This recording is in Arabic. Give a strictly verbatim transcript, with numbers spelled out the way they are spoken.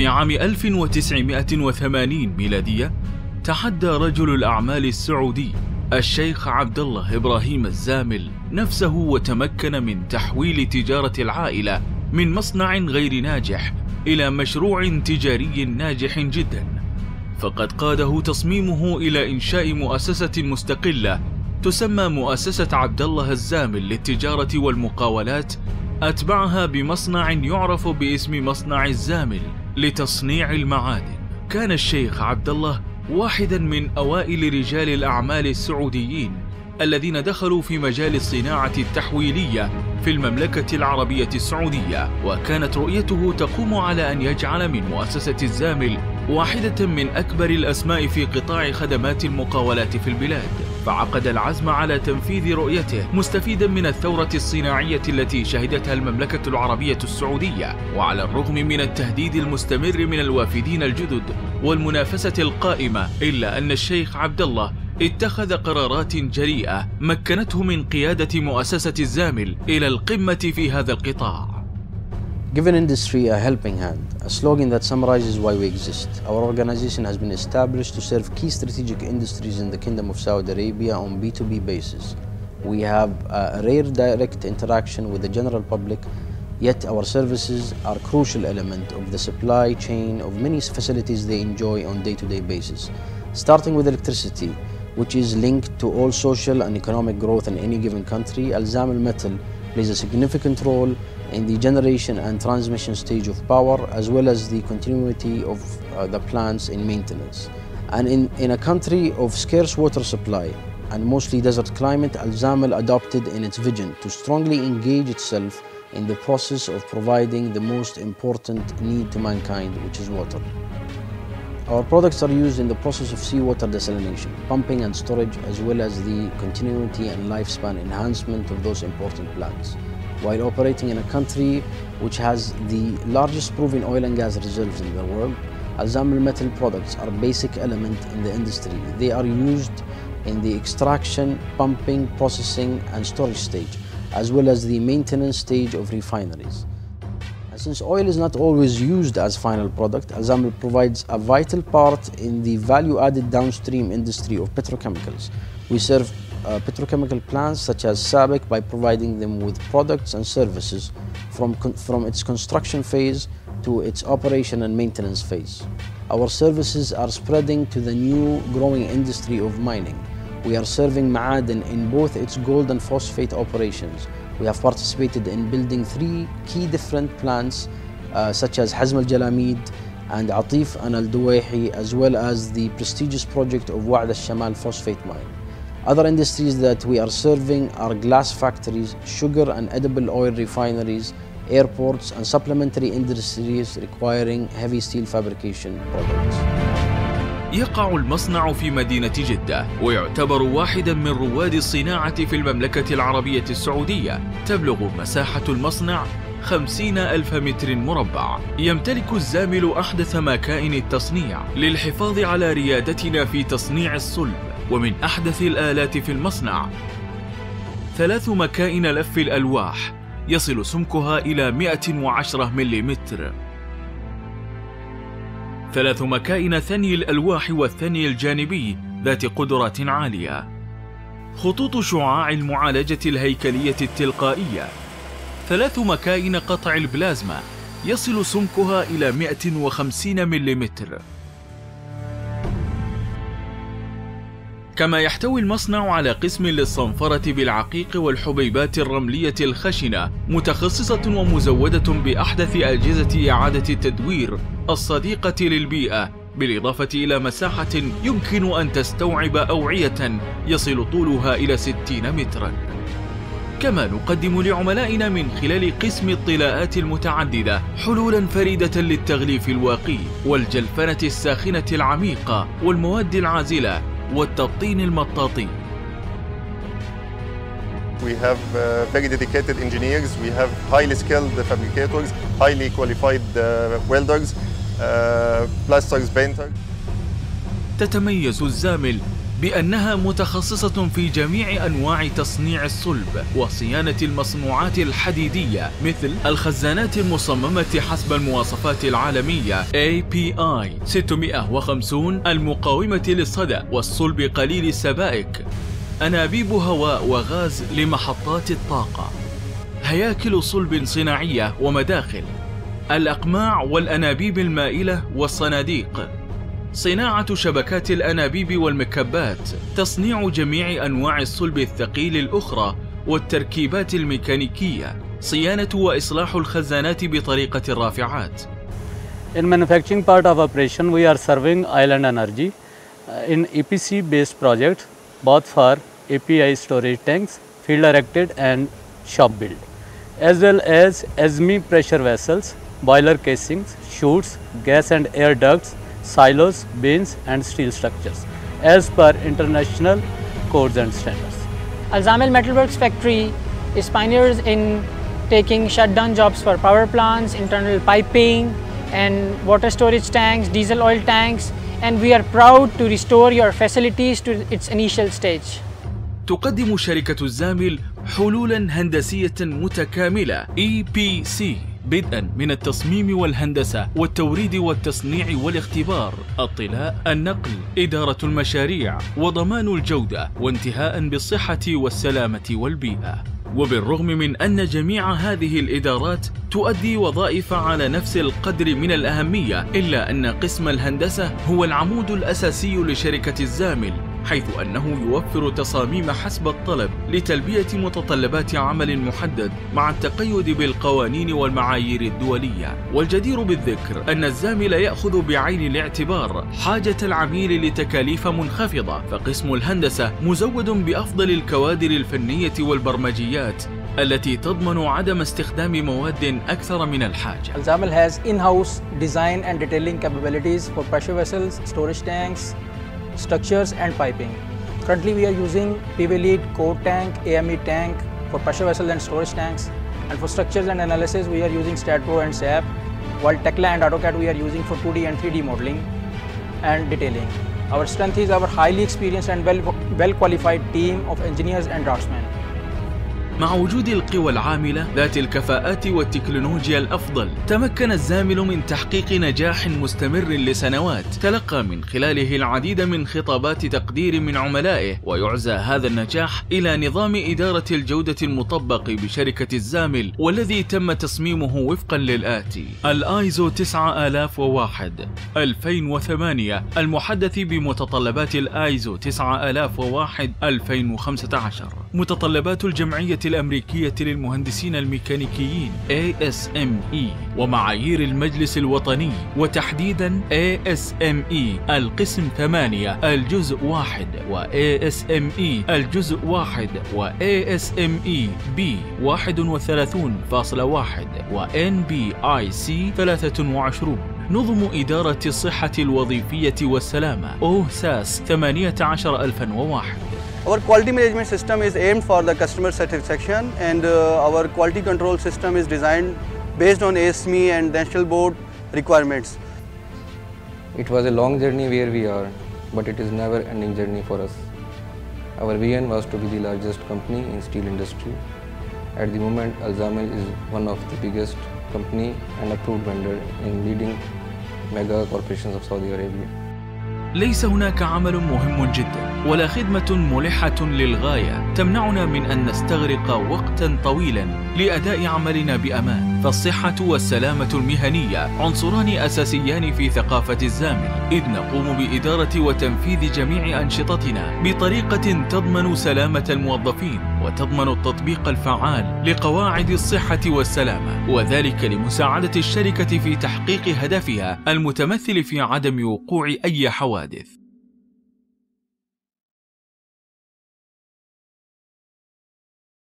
عام ألف وتسعمائة وثمانين ميلادية تحدى رجل الأعمال السعودي الشيخ عبد الله إبراهيم الزامل نفسه وتمكن من تحويل تجارة العائلة من مصنع غير ناجح إلى مشروع تجاري ناجح جدا، فقد قاده تصميمه إلى إنشاء مؤسسة مستقلة تسمى مؤسسة عبد الله الزامل للتجارة والمقاولات، أتبعها بمصنع يعرف باسم مصنع الزامل لتصنيع المعادن. كان الشيخ عبد الله واحدا من أوائل رجال الأعمال السعوديين الذين دخلوا في مجال الصناعة التحويلية في المملكة العربية السعودية، وكانت رؤيته تقوم على أن يجعل من مؤسسة الزامل واحدة من أكبر الأسماء في قطاع خدمات المقاولات في البلاد، فعقد العزم على تنفيذ رؤيته مستفيدا من الثورة الصناعية التي شهدتها المملكة العربية السعودية، وعلى الرغم من التهديد المستمر من الوافدين الجدد والمنافسة القائمة، إلا أن الشيخ عبد الله اتخذ قرارات جريئة مكنته من قيادة مؤسسة الزامل إلى القمة في هذا القطاع. Giving industry a helping hand, a slogan that summarizes why we exist. Our organization has been established to serve key strategic industries in the Kingdom of Saudi Arabia on B two B basis. We have a rare direct interaction with the general public, yet our services are a crucial element of the supply chain of many facilities they enjoy on day-to-day basis. Starting with electricity, which is linked to all social and economic growth in any given country, Al Zamel Metal plays a significant role in the generation and transmission stage of power, as well as the continuity of uh, the plants in maintenance. And in, in a country of scarce water supply and mostly desert climate, Al Zamel adopted in its vision to strongly engage itself in the process of providing the most important need to mankind, which is water. Our products are used in the process of seawater desalination, pumping and storage, as well as the continuity and lifespan enhancement of those important plants. While operating in a country which has the largest proven oil and gas reserves in the world, Al Zamel Metal products are a basic element in the industry. They are used in the extraction, pumping, processing, and storage stage, as well as the maintenance stage of refineries. And since oil is not always used as final product, Al Zamel provides a vital part in the value-added downstream industry of petrochemicals. We serve uh, petrochemical plants such as SABIC by providing them with products and services from, from its construction phase to its operation and maintenance phase. Our services are spreading to the new growing industry of mining. We are serving Ma'aden in both its gold and phosphate operations. We have participated in building three key different plants uh, such as Hazm al-Jalamid and Atif and al-Duwayhi, as well as the prestigious project of Wa'ad al-Shamal phosphate mine. Other industries that we are serving are glass factories, sugar and edible oil refineries, airports and supplementary industries requiring heavy steel fabrication products. يقع المصنع في مدينة جدة، ويعتبر واحدا من رواد الصناعة في المملكة العربية السعودية. تبلغ مساحة المصنع خمسين ألف متر مربع. يمتلك الزامل أحدث مكائن التصنيع للحفاظ على ريادتنا في تصنيع الصلب، ومن أحدث الآلات في المصنع ثلاث مكائن لف الألواح يصل سمكها إلى مئة وعشرة مليمتر، ثلاث مكائن ثني الألواح والثني الجانبي ذات قدرات عالية، خطوط شعاع المعالجة الهيكلية التلقائية، ثلاث مكائن قطع البلازما يصل سمكها إلى مئة وخمسين مليمتر. كما يحتوي المصنع على قسم للصنفرة بالعقيق والحبيبات الرملية الخشنة، متخصصة ومزودة بأحدث أجهزة إعادة التدوير الصديقة للبيئة، بالإضافة إلى مساحة يمكن أن تستوعب أوعية يصل طولها إلى ستين مترا. كما نقدم لعملائنا من خلال قسم الطلاءات المتعددة حلولا فريدة للتغليف الواقي والجلفنة الساخنة العميقة والمواد العازلة والتبطين المطاطي. We have uh, very dedicated engineers, we have highly skilled fabricators, highly qualified uh, welders, uh, plasters, painters. تتميز الزامل بأنها متخصصة في جميع أنواع تصنيع الصلب وصيانة المصنوعات الحديدية مثل الخزانات المصممة حسب المواصفات العالمية إيه بي آي ستمائة وخمسين المقاومة للصدأ والصلب قليل السبائك، أنابيب هواء وغاز لمحطات الطاقة، هياكل صلب صناعية ومداخل، الأقماع والأنابيب المائلة والصناديق، صناعة شبكات الأنابيب والمكبات، تصنيع جميع أنواع الصلب الثقيل الأخرى والتركيبات الميكانيكية، صيانة وإصلاح الخزانات بطريقة الرافعات. In manufacturing part of operation, we are serving Island Energy uh, in E P C based projects, both for A P I storage tanks, field erected and shop built, as well as E S M E pressure vessels, boiler casings, chutes, gas and air ducts, silos, bins and steel structures as per international codes and standards. Al Zamil Metalworks factory is pioneers in taking shutdown jobs for power plants, internal piping and water storage tanks, diesel oil tanks, and we are proud to restore your facilities to its initial stage. تقدم شركة الزامل حلولاً هندسية متكاملة إي بي سي بدءاً من التصميم والهندسة والتوريد والتصنيع والاختبار، الطلاء، النقل، إدارة المشاريع وضمان الجودة وانتهاء بالصحة والسلامة والبيئة. وبالرغم من أن جميع هذه الإدارات تؤدي وظائف على نفس القدر من الأهمية، إلا أن قسم الهندسة هو العمود الأساسي لشركة الزامل، حيث أنه يوفر تصاميم حسب الطلب لتلبية متطلبات عمل محدد مع التقيد بالقوانين والمعايير الدولية. والجدير بالذكر أن الزامل يأخذ بعين الاعتبار حاجة العميل لتكاليف منخفضة، فقسم الهندسة مزود بأفضل الكوادر الفنية والبرمجيات التي تضمن عدم استخدام مواد أكثر من الحاجة. Al Zamil has in-house design and detailing capabilities for pressure vessels, storage tanks, structures and piping. Currently we are using P V Lead core tank, A M E tank for pressure vessels and storage tanks, and for structures and analysis we are using StatPro and S A P, while Tekla and AutoCAD we are using for two D and three D modeling and detailing. Our strength is our highly experienced and well, well qualified team of engineers and draftsmen. مع وجود القوى العاملة ذات الكفاءات والتكنولوجيا الأفضل، تمكن الزامل من تحقيق نجاح مستمر لسنوات، تلقى من خلاله العديد من خطابات تقدير من عملائه، ويعزى هذا النجاح إلى نظام إدارة الجودة المطبق بشركة الزامل، والذي تم تصميمه وفقا للآتي: الآيزو تسعة آلاف وواحد ألفين وثمانية المحدث بمتطلبات الآيزو تسعة آلاف وواحد ألفين وخمسة عشر، متطلبات الجمعية الأمريكية للمهندسين الميكانيكيين إيه إس إم إي، ومعايير المجلس الوطني، وتحديدا إيه إس إم إي القسم ثمانية الجزء واحد، و إيه إس إم إي الجزء واحد، و إيه إس إم إي بي واحد وثلاثين فاصلة واحد، و إن بي آي سي ثلاثة وعشرين. نظم إدارة الصحة الوظيفية والسلامة أو ساس ثمانية عشر ألفا وواحد. Our quality management system is aimed for the customer satisfaction, and uh, our quality control system is designed based on A S M E and National Board requirements. It was a long journey where we are, but it is never ending journey for us. Our vision was to be the largest company in steel industry. At the moment, Al Zamil is one of the biggest company and approved vendor in leading mega corporations of Saudi Arabia. ليس هناك عمل مهم جدا ولا خدمة ملحة للغاية تمنعنا من أن نستغرق وقتا طويلا لأداء عملنا بأمان، فالصحة والسلامة المهنية عنصران أساسيان في ثقافة الزامل، إذ نقوم بإدارة وتنفيذ جميع أنشطتنا بطريقة تضمن سلامة الموظفين وتضمن التطبيق الفعال لقواعد الصحة والسلامة، وذلك لمساعدة الشركة في تحقيق هدفها المتمثل في عدم وقوع أي حوادث.